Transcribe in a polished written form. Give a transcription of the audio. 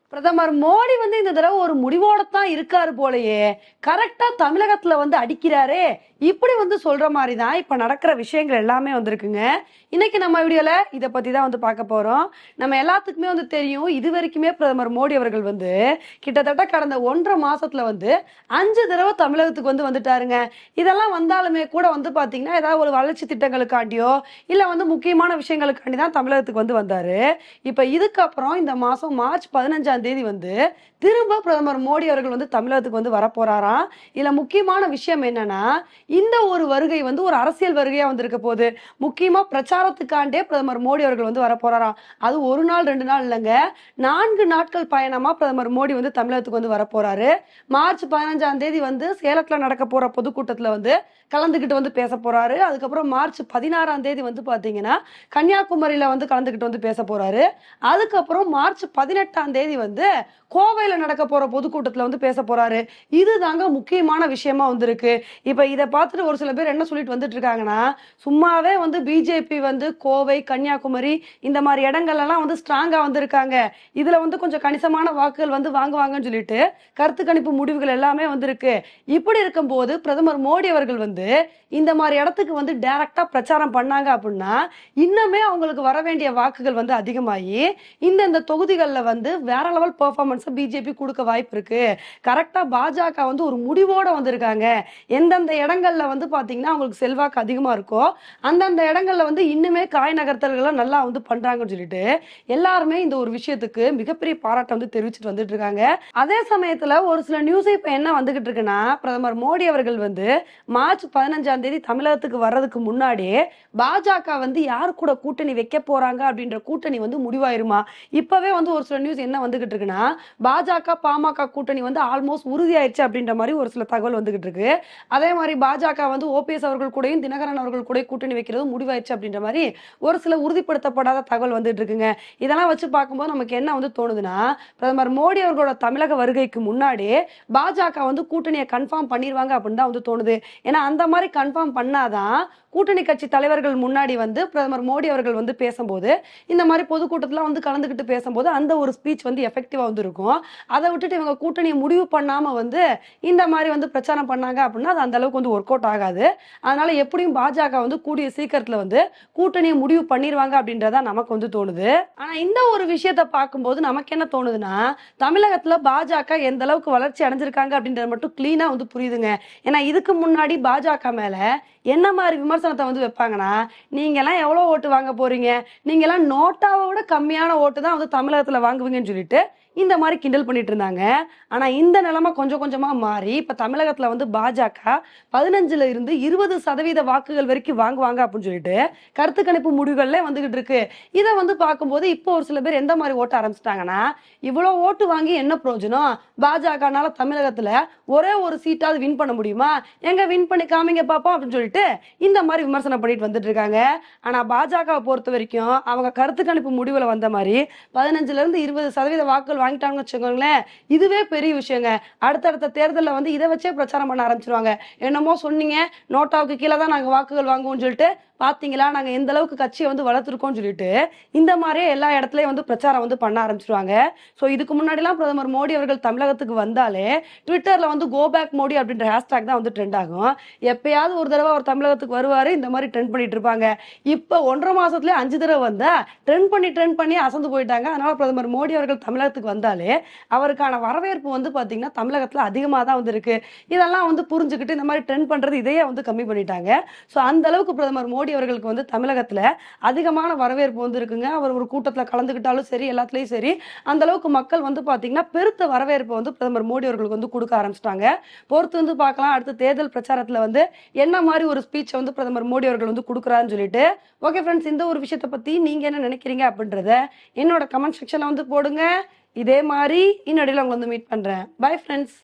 பிரதமர் மோடி வந்து இந்த தடவை ஒரு முடிவோட தான் இருக்காரு போலயே. கரெக்டா தமிழகத்துல வந்து அடிக்கிறாரே. இப்படி வந்து சொல்ற மாதிரி தான் இப்ப நடக்கிற விஷயங்கள் எல்லாமே வந்திருக்குங்க. இன்னைக்கு நம்ம வீடியோல இத பத்தி தான் வந்து பார்க்க போறோம். நம்ம எல்லாத்துக்குமே வந்து தெரியும். இது வரைக்குமே பிரதமர் மோடி அவர்கள் வந்து கிட்டத்தட்ட கடந்த 1.5 மாசத்துல வந்து 5 தடவை தமிழகத்துக்கு வந்து வந்துட்டாருங்க. இதெல்லாம் வந்தாலுமே கூட வந்து பாத்தீங்கன்னா ஏதாவது ஒரு வளர்ச்சி திட்டங்களுக்காண்டியோ இல்ல வந்து முக்கியமான விஷயங்களுக்காண்டி தான் தமிழகத்துக்கு வந்து வந்தாரு. இப்ப இதுக்கப்புறம் இந்த மாசம் மார்ச் 15ஆம் தேதி வந்து திரும்ப பிரதமர் மோடி அவர்கள் வந்து தமிழகத்துக்கு வந்து வரப்போறாராம். இதுல முக்கியமான விஷயம் என்னன்னா, இந்த ஒரு வருகை வந்து ஒரு அரசியல் வருகையா வந்திருக்க போகுது. முக்கியமா பிரச்சாரத்துக்காண்டே பிரதமர் மோடி அவர்கள் வந்து வரப்போறாராம். அது 1 நாள் 2 நாள் இல்லைங்க. 4 நாட்கள் பயணமா பிரதமர் மோடி வந்து தமிழகத்துக்கு வந்து வரப்போறாரு. மார்ச் 15ஆம் தேதி வந்து சேலத்துல நடக்க போற பொதுக்கூட்டத்துல வந்து கலந்துகிட்டு வந்து பேச போறாரு. அதுக்கப்புறம் மார்ச் 16ஆம் தேதி வந்து பாத்தீங்கன்னா கன்னியாகுமரியில வந்து கலந்துகிட்டு வந்து பேச போறாரு. அதுக்கப்புறம் மார்ச் 18ஆம் தேதி வந்து கோவையில நடக்க போற பொதுக்கூட்டத்துல வந்து பேச போறாரு. இதுதாங்க முக்கியமான விஷயமா வந்திருக்கு. இப்ப இத பார்த்துட்டு ஒரு சில பேர் என்ன சொல்லிட்டு வந்துட்டு இருக்காங்கன்னா, சும்மாவே வந்து பிஜேபி வந்து கோவை, கன்னியாகுமரி இந்த மாதிரி இடங்கள்ல எல்லாம் வந்து ஸ்ட்ராங்கா வந்திருக்காங்க. இதுல வந்து கொஞ்சம் கணிசமான வாக்குகள் வந்து வாங்குவாங்கன்னு சொல்லிட்டு கருத்து கணிப்பு முடிவுகள் எல்லாமே வந்திருக்கு. இப்படி இருக்கும்போது பிரதமர் மோடி அவர்கள் வந்து இந்த மாதிரி இடத்துக்கு வந்து டைரக்டா பிரச்சாரம் பண்ணாங்க அப்படின்னா இன்னுமே அவங்களுக்கு வர வேண்டிய வாக்குகள் வந்து அதிகமாகி இந்த தொகுதிகள்ல வந்து வேற லெவல் பெர்ஃபார்மன்ஸ் பிஜேபி கொடுக்க வாய்ப்பு இருக்கு. கரெக்டா பாஜக வந்து ஒரு முடிவோட வந்திருக்காங்க. எந்தெந்த இடங்கள்ல வந்து பாத்தீங்கன்னா அவங்களுக்கு செல்வாக்கு அதிகமா இருக்கோ அந்தந்த இடங்கள்ல வந்து இன்னுமே காய் நகர்த்தல்களை நல்லா வந்து பண்றாங்கன்னு சொல்லிட்டு எல்லாருமே இந்த ஒரு விஷயத்துக்கு மிகப்பெரிய பாராட்டை வந்து தெரிவிச்சுட்டு வந்துட்டு இருக்காங்க. அதே சமயத்துல ஒரு சில நியூஸ் இப்ப என்ன வந்துகிட்டு இருக்குன்னா, பிரதமர் மோடி அவர்கள் வந்து மார்ச் 15ஆம் தேதி தமிழகத்துக்கு வர்றதுக்கு முன்னாடியே பாஜக வந்து யாரு கூட கூட்டணி வைக்க போறாங்க அப்படின்ற கூட்டணி வந்து முடிவாயிருமா. இப்பவே வந்து ஒரு சில நியூஸ் என்ன வந்துகிட்டு இருக்குன்னா, பாஜக பாமக கூட்டணி வந்து ஆல்மோஸ்ட் உறுதியாயிருச்சு அப்படின்ற மாதிரி ஒரு சில தகவல் வந்துகிட்டு இருக்கு. அதே மாதிரி பாஜக வந்து ஓபிஎஸ் அவர்கள் கூடயும் தினகரன் அவர்கள் கூட கூட்டணி வைக்கிறது முடிவாயிருச்சு அப்படின்ற மாதிரி ஒரு சில உறுதிப்படுத்தப்படாத தகவல் வந்துட்டு இருக்குங்க. இதெல்லாம் வச்சு பார்க்கும்போது நமக்கு என்ன வந்து தோணுதுன்னா, பிரதமர் மோடி அவர்களோட தமிழக வருகைக்கு முன்னாடி பாஜக வந்து கூட்டணியை கன்ஃபார்ம் பண்ணிடுவாங்க அப்படின்னு தான் வந்து தோணுது. ஏன்னா அந்த மாதிரி கன்ஃபார்ம் பண்ணாதான் கூட்டணி கட்சி தலைவர்கள் முன்னாடி வந்து பிரதமர் மோடி அவர்கள் வந்து பேசும்போது இந்த மாதிரி பொதுக்கூட்டத்துல வந்து கலந்துகிட்டு பேசும்போது அந்த ஒரு ஸ்பீச் வந்து எஃபெக்டிவா வந்து இருக்கும். அதை விட்டுட்டு இவங்க கூட்டணியை முடிவு பண்ணாம வந்து இந்த மாதிரி வந்து பிரச்சாரம் பண்ணாங்க அப்படின்னா அது அந்த அளவுக்கு வந்து ஒர்க் அவுட் ஆகாது. அதனால எப்படியும் பாஜக வந்து கூடிய சீக்கிரத்துல வந்து கூட்டணியை முடிவு பண்ணிடுவாங்க அப்படின்றதா நமக்கு வந்து தோணுது. ஆனா இந்த ஒரு விஷயத்த பார்க்கும்போது நமக்கு என்ன தோணுதுன்னா, தமிழகத்துல பாஜக எந்த அளவுக்கு வளர்ச்சி அடைஞ்சிருக்காங்க அப்படின்றது மட்டும் கிளீனா வந்து புரியுதுங்க. ஏன்னா இதுக்கு முன்னாடி பாஜக மேல என்ன மாதிரி விமர்சனத்தை வந்து வைப்பாங்கன்னா, நீங்க எல்லாம் எவ்வளவு ஓட்டு வாங்க போறீங்க, நீங்க எல்லாம் நோட்டாவை விட கம்மியான ஓட்டு தான் வந்து தமிழகத்துல வாங்குவீங்கன்னு சொல்லிட்டு இந்த மாதிரி கிண்டல் பண்ணிட்டு இருந்தாங்க. ஆனா இந்த நிலைமை கொஞ்சம் கொஞ்சமா மாறி இப்ப தமிழகத்துல வந்து பாஜக 15ல இருந்து 20% வாக்குகள் வரைக்கும் வாங்குவாங்க அப்படின்னு சொல்லிட்டு கருத்து கணிப்பு முடிவுகள்ல வந்துகிட்டு இருக்கு. இதை வந்து பார்க்கும்போது இப்போ ஒரு சில பேர் எந்த மாதிரி ஓட்ட ஆரம்பிச்சிட்டாங்கன்னா, இவ்வளவு ஓட்டு வாங்கி என்ன பிரயோஜனம், பாஜகனால தமிழகத்துல ஒரே ஒரு சீட்டாவது வின் பண்ண முடியுமா, எங்க வின் பண்ணி காமிங்க பாப்போம் அப்படின்னு சொல்லிட்டு இந்த மாதிரி விமர்சனம் பண்ணிட்டு வந்துட்டு இருக்காங்க. ஆனா பாஜகவை பொறுத்த வரைக்கும் அவங்க கருத்து கணிப்பு முடிவுல வந்த மாதிரி 15ல இருந்து 20% வாக்குகள் வாங்கிட்டாங்கன்னு வச்சுக்கோங்களேன், இதுவே பெரிய விஷயங்க. அடுத்தடுத்த தேர்தலில் வந்து இதை வச்சே பிரச்சாரம் பண்ண ஆரம்பிச்சிருவாங்க. என்னமோ சொன்னீங்க, நோட்டாவுக்கு கீழே தான் நாங்க வாக்குகள் வாங்குவோம்னு சொல்லிட்டு பாத்தீங்களா நாங்க எந்த அளவுக்கு கட்சியை வந்து வளர்த்துருக்கோம்னு சொல்லிட்டு இந்த மாதிரியே எல்லா இடத்துலயும் வந்து பிரச்சாரம் வந்து பண்ண ஆரம்பிச்சிருவாங்க. ஸோ இதுக்கு முன்னாடி எல்லாம் பிரதமர் மோடி அவர்கள் தமிழகத்துக்கு வந்தாலே ட்விட்டர்ல வந்து கோ பேக் மோடி அப்படின்ற ஹேஷ்டாக் தான் வந்து ட்ரெண்ட் ஆகும். எப்பயாவது ஒரு தடவை அவர் தமிழகத்துக்கு வருவாரு, இந்த மாதிரி ட்ரெண்ட் பண்ணிட்டு இருப்பாங்க. இப்ப 1.5 மாசத்துல 5 தடவை வந்தா ட்ரெண்ட் பண்ணி அசந்து போயிட்டாங்க. அதனால பிரதமர் மோடி அவர்கள் தமிழகத்துக்கு வந்தாலே அவருக்கான வரவேற்பு வந்து பாத்தீங்கன்னா தமிழகத்துல அதிகமா தான் வந்து இருக்கு. இதெல்லாம் வந்து புரிஞ்சுக்கிட்டு இந்த மாதிரி ட்ரெண்ட் பண்றது இதையே வந்து கம்மி பண்ணிட்டாங்க. ஸோ அந்த அளவுக்கு பிரதமர் மோடி அவர்களுக்கு வந்து தமிழகத்துல அதிகமான வரவேற்பு வந்து இருக்குங்க. அவர் ஒரு கூட்டத்துல கலந்துக்கிட்டாலும் சரி, எல்லாத்துலயும் சரி, அந்த அளவுக்கு மக்கள் வந்து பாத்தீங்கன்னா பெருத்த வரவேற்பு வந்து பிரதமர் மோடி அவர்களுக்கு வந்து கொடுக்க ஆரம்பிச்சிட்டாங்க. பொறுத்து வந்து பார்க்கலாம் அடுத்த தேர்தல் பிரச்சாரத்துல வந்து என்ன மாதிரி ஒரு ஸ்பீச் வந்து பிரதமர் மோடி அவர்கள் வந்து கொடுக்குறாருன்னு சொல்லிட்டு. ஓகே ஃப்ரெண்ட்ஸ், இந்த ஒரு விஷயத்தை பத்தி நீங்க என்ன நினைக்கிறீங்க அப்படின்றத என்னோட கமெண்ட் செக்ஷன்ல வந்து போடுங்க. இதே மாதிரி இன்னொடையில உங்களை வந்து மீட் பண்றேன். Bye friends.